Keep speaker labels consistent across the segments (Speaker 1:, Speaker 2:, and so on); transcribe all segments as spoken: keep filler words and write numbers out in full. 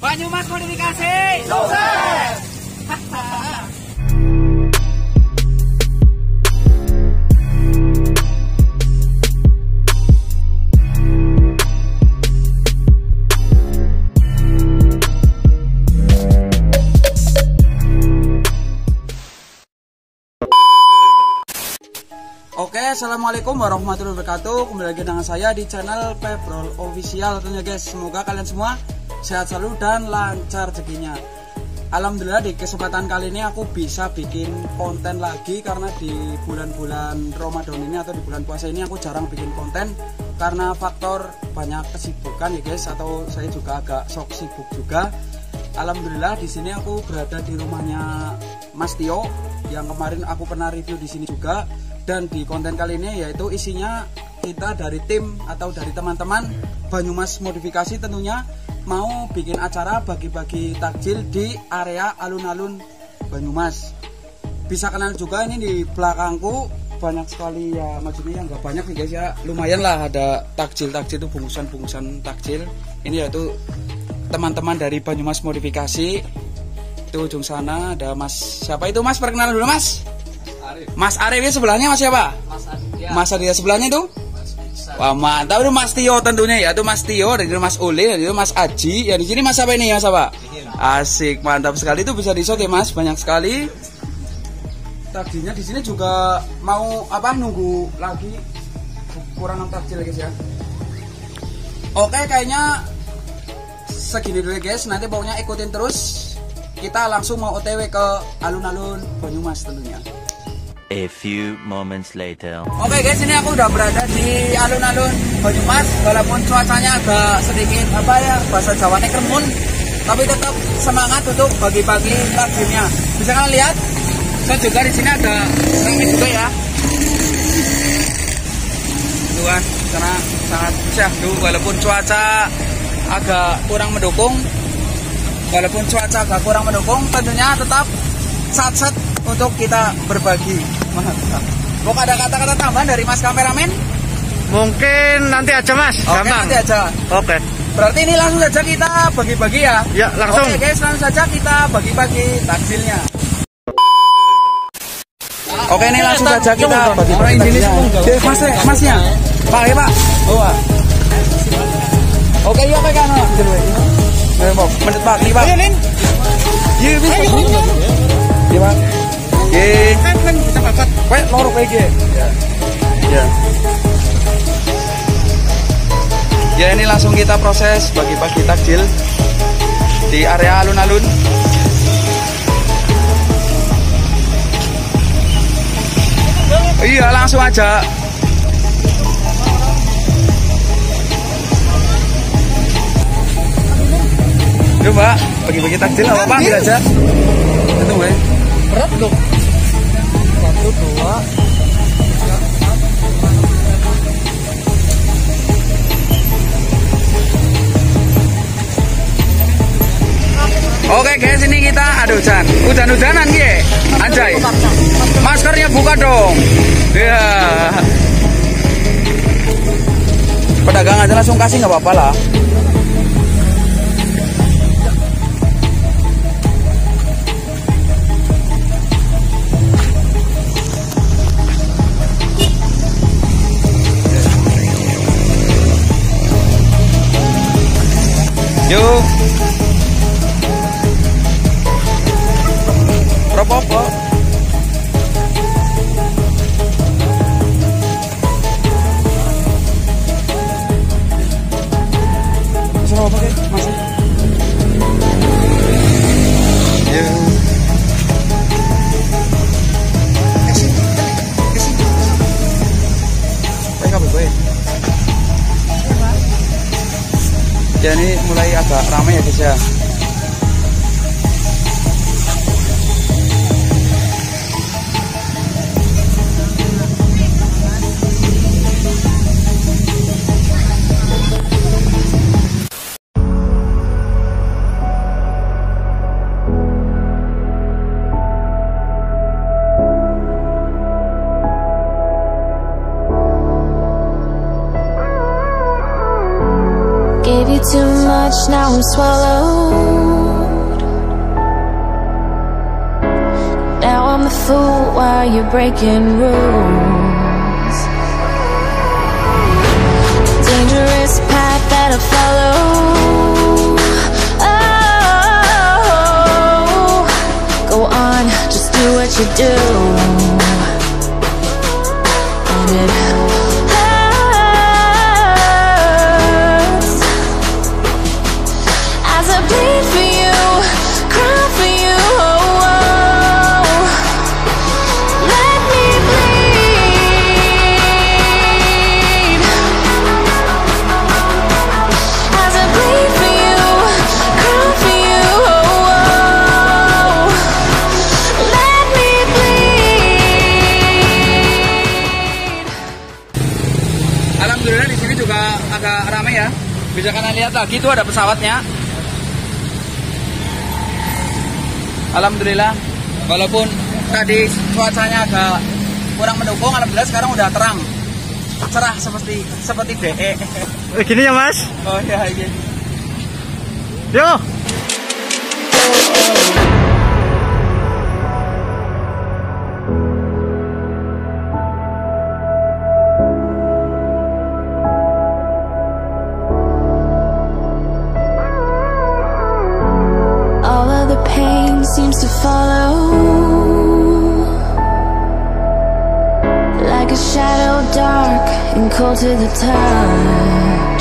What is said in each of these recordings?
Speaker 1: Banyumas Modifikasi sukses.
Speaker 2: Oke, assalamualaikum warahmatullahi wabarakatuh. Kembali lagi dengan saya di channel Pebrol Official tentunya guys. Semoga kalian semua sehat selalu dan lancar rezekinya. Alhamdulillah di kesempatan kali ini aku bisa bikin konten lagi, karena di bulan-bulan Ramadan ini atau di bulan puasa ini aku jarang bikin konten karena faktor banyak kesibukan ya guys, atau saya juga agak sok sibuk juga. Alhamdulillah di sini aku berada di rumahnya Mas Tio yang kemarin aku pernah review di sini juga. Dan di konten kali ini yaitu isinya kita dari tim atau dari teman-teman Banyumas Modifikasi tentunya mau bikin acara bagi-bagi takjil di area alun-alun Banyumas. Bisa kenal juga ini di belakangku banyak sekali ya, maksudnya nggak banyak nih guys ya, lumayan lah ada takjil-takjil itu, bungkusan-bungkusan takjil. Ini yaitu teman-teman dari Banyumas Modifikasi. Itu ujung sana ada Mas, siapa itu Mas? Perkenalan dulu Mas. Mas Arif, sebelahnya Mas siapa? Mas Aditya. Mas Aditya sebelahnya itu? Mas Bisa. Wah mantap, itu Mas Tio tentunya ya, itu Mas Tio, dan itu Mas Uli, dan itu Mas Aji. Ya di sini Mas apa ini ya, Mas apa? Asik, mantap sekali, itu bisa di-shot ya Mas, banyak sekali. Takjilnya di sini juga mau apa, nunggu lagi kurang takjil guys ya. Oke, kayaknya segini dulu guys, nanti pokoknya ikutin terus. Kita langsung mau O T W ke alun-alun Banyumas tentunya.
Speaker 3: A few moments later.
Speaker 2: Oke guys, ini aku udah berada di alun-alun Banyumas. Walaupun cuacanya agak sedikit apa ya, bahasa Jawanya kremun, tapi tetap semangat untuk bagi-bagi takjilnya. Bisa kalian lihat, saya juga di sini ada ramai juga ya. Tuh kan, karena sangat syahdu walaupun cuaca agak kurang mendukung. Walaupun cuaca agak kurang mendukung, tentunya tetap sat-sat untuk kita berbagi. Mantap. Mau ada kata-kata tambahan dari Mas kameramen?
Speaker 4: Mungkin nanti aja Mas.
Speaker 2: Oke,
Speaker 4: gampang.
Speaker 2: nanti aja.
Speaker 4: Oke.
Speaker 2: Berarti ini langsung saja kita bagi-bagi ya?
Speaker 4: Ya, langsung.
Speaker 2: Oke guys, langsung saja kita bagi-bagi takjilnya. Oke, ini langsung saja kita bagi-bagi takjilnya. Oke, Mas, Masnya. Pak, ya Pak. Oh, oke, yuk pegang. Ayo, Pak. Menit Pak, nih Pak. Iya, bisa. Iya, Pak. Oke. Kan kan kita papat. Weh, loro kayak gitu. Ya. Ya. Ya, ini langsung kita proses bagi-bagi takjil di area alun-alun. Iya, langsung aja. Yuk Mbak, bagi-bagi takjil apa-apa, ambil aja. Itu weh. Berat dong. Satu, dua, tiga, empat. Oke guys, ini kita ada hujan. Hujan-hujanan ya. Anjay. Maskernya buka dong. Ya. Pedagang aja langsung kasih, nggak apa-apa lah. Yuk. Apa-apa. Bisa apa guys? Masih. Yuk. Kasih. Kasih. Baik apa baik. Ya ini mulai agak ramai ya guys ya.
Speaker 5: Gave you too much, now I'm swallowed. are you breaking rules? Dangerous path that I follow. Oh, go on, just do what you do. And it hurts as I bleed for you, cry for you. Oh, let me bleed as I bleed for you, cry for you. Oh, let me bleed.
Speaker 2: Alhamdulillah di sini juga agak ramai ya. Bisa kalian lihat lagi tuh ada pesawatnya. Alhamdulillah, walaupun tadi cuacanya agak kurang mendukung, alhamdulillah sekarang udah terang, cerah seperti seperti B E.
Speaker 4: Eh, gini ya Mas.
Speaker 2: Oh iya iya.
Speaker 4: Yo.
Speaker 5: All of the pain seems to follow, like a shadow, dark and cold to the touch.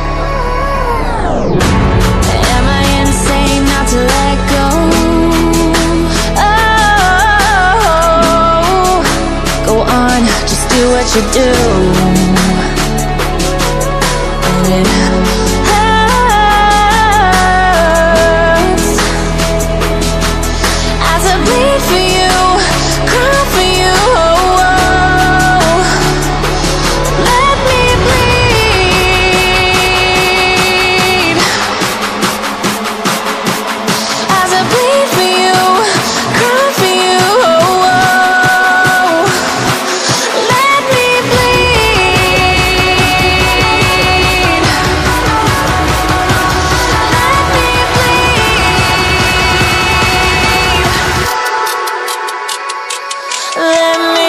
Speaker 5: Am I insane not to let go? Oh, go on, just do what you do. And it hurts as I bleed for you, cry for you. Oh, let me bleed as I bleed for you, cry for you. Oh, let me bleed. Let me bleed. Let me.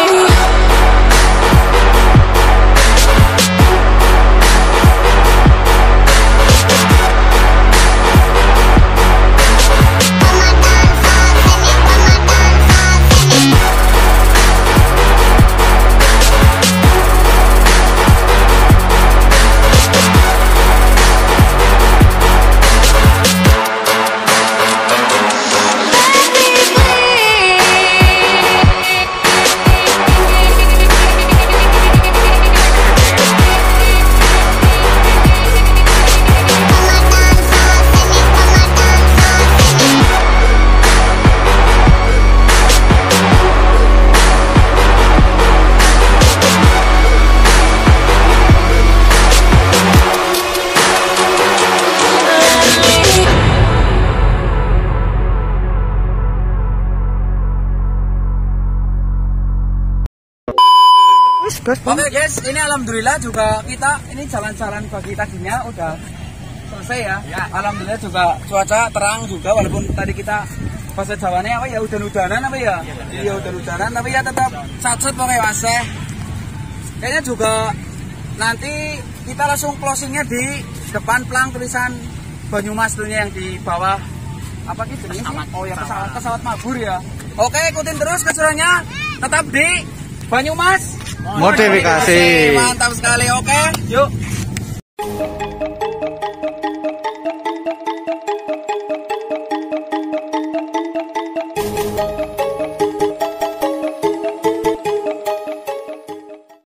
Speaker 2: Oke guys, ini alhamdulillah juga kita ini jalan-jalan pagi tadinya udah selesai ya. Ya. Alhamdulillah juga cuaca terang juga, walaupun tadi kita bahasa Jawanya apa ya udan-udanan apa ya? Iya udan-udanan, tapi ya tetap sacet pokoknya Mas. Kayaknya juga nanti kita langsung closingnya di depan pelang tulisan Banyumas tentunya yang di bawah apa gitu nih? Oh ya pesawat pesawat Mabur ya. Oke, ikutin terus keseruannya, tetap di Banyumas
Speaker 4: Modifikasi.
Speaker 2: Mantap sekali, oke. Yuk.